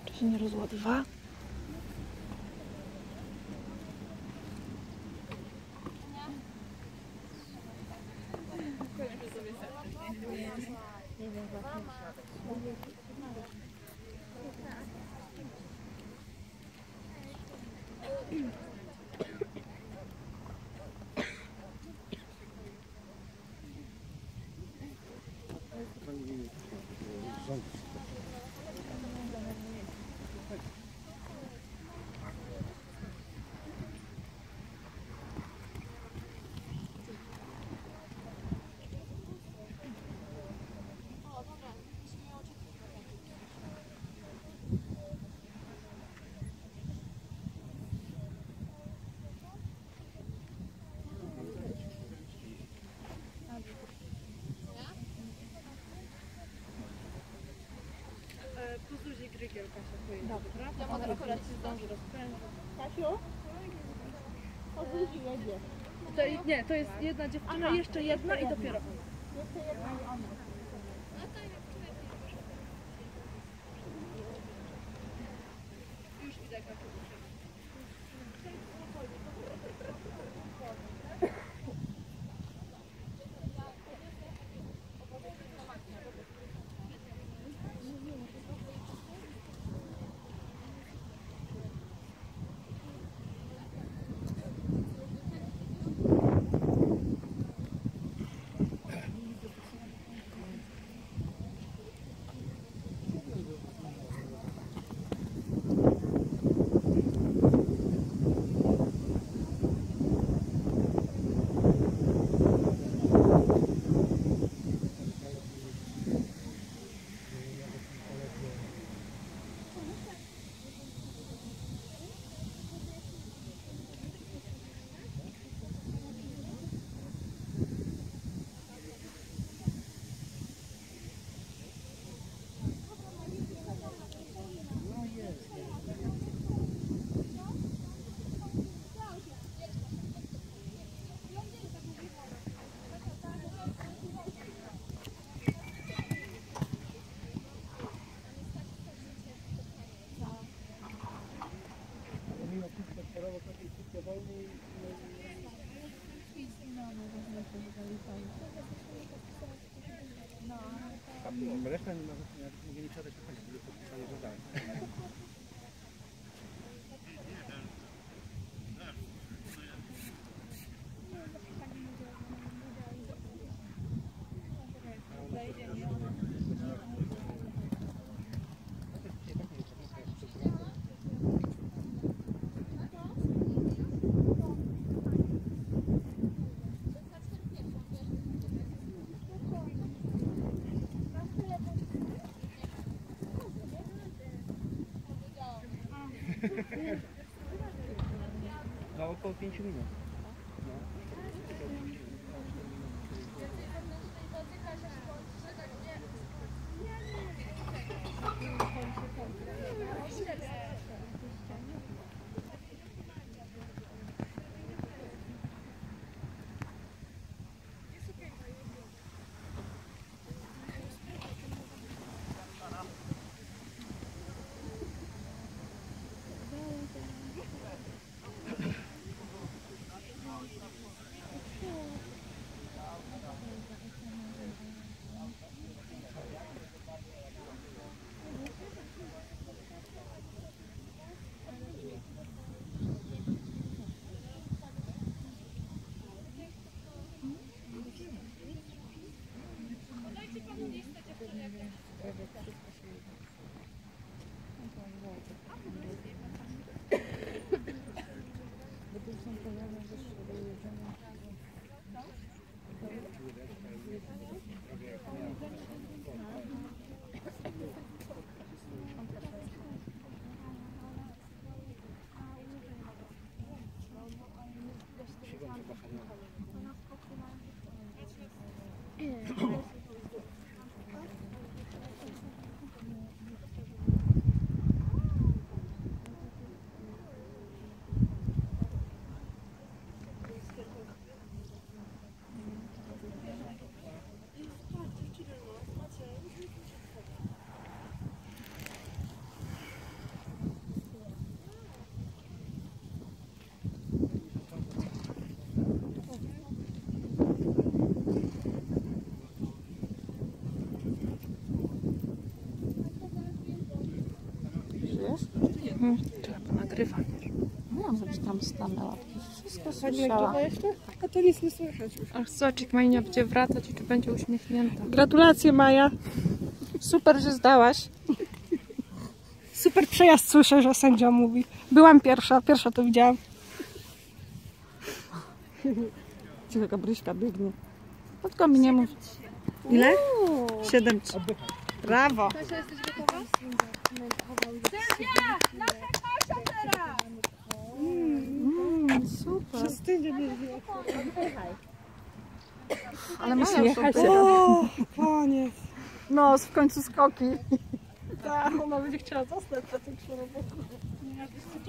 Czy się nie rozładowa? Pozuzie Grygiel, Kasia, pojedzie, dobra? Ja mogę akurat się zdąży rozprężyć. Kasiu? Pozuzi jedzie. To, nie, to jest jedna dziewczyna, jeszcze jedna i dopiero ona. Jeszcze jedna i ona. Już idę, Kasia. Reszta nie mieli siadać na koniec, były podpisane, że dalej. No około 5 minut. wiesz? To chyba nagrywam. Mówiłam, żebyś tam stanęła. Wszystko Pani słyszała. nagrywa jeszcze? A to nic nie słychać już. Ach, zobacz, jak Majnia będzie wracać i czy będzie uśmiechnięta. Gratulacje, Maja. Super, że zdałaś. Super przejazd, słyszę, że sędzia mówi. Byłam pierwsza to widziałam. Cicho, Gabryśka biegnie. Tylko mi nie mów. Ile? 7. Brawo. Kasia, jesteś gotowa? Super. Wstydzie mnie. Ale mają O, koniec. No, w końcu skoki. Tak, ona będzie chciała zostać na tym człowieku.